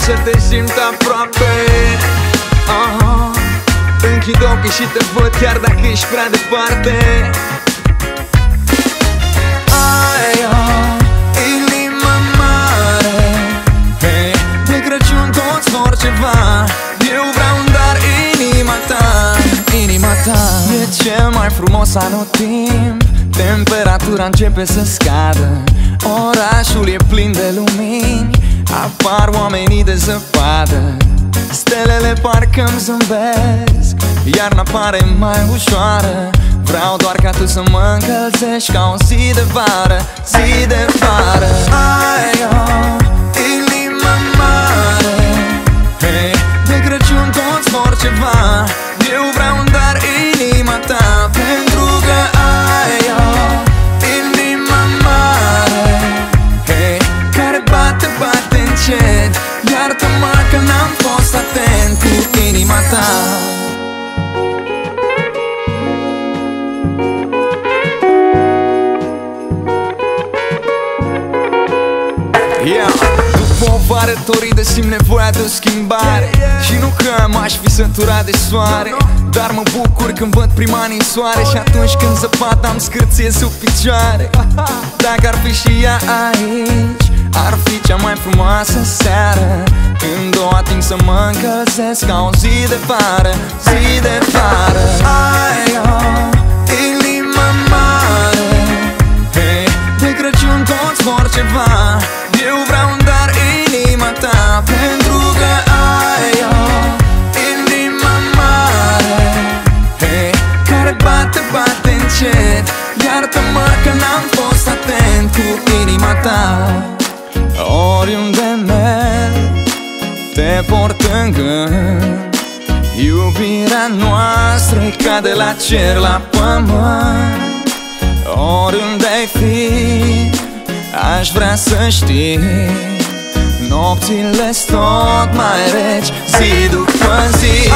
să te simt aproape. Închid ochii și te văd chiar dacă ești prea departe. Ai inima mare, hey, de Crăciun toți vor ceva. Eu vreau doar inima ta, inima ta. E cel mai frumos anotimp, temperatura începe să scadă. Orașul e plin de lumini, apar oamenii de zăpadă. Stelele parcă-mi zâmbesc, iarna pare mai ușoară. Vreau doar ca tu să mă încălzești ca o zi de vară, zi de vară. Ai inima mare, hey, de Crăciun toți vor ceva. Eu vreau doar inima ta, pentru că ai inima mare, hey, care bate, bate încet. Iartă-mă că n-am fost atent cu inima ta. După o vară toridă simt nevoia de o schimbare. Și nu că m-aș fi săturat de soare, dar mă bucur când văd prima ninsoare. Și atunci când zăpada-mi scârție sub picioare. Dacă ar fi și ea aici, ar fi cea mai frumoasă seară, când o ating să mă încălzesc ca o zi de vară, zi de vară. Ai inima mare, hey, de Crăciun toți vor ceva. Eu vreau doar inima ta, pentru că ai inima mare, hey, care bate, bate încet. Iartă-mă că n-am fost atent cu inima ta. Oriunde merg, te port în gând. Iubirea noastră e ca de la cer la pământ. Oriunde ai fi, aș vrea să știi, nopțile-s tot mai reci, zi după zi.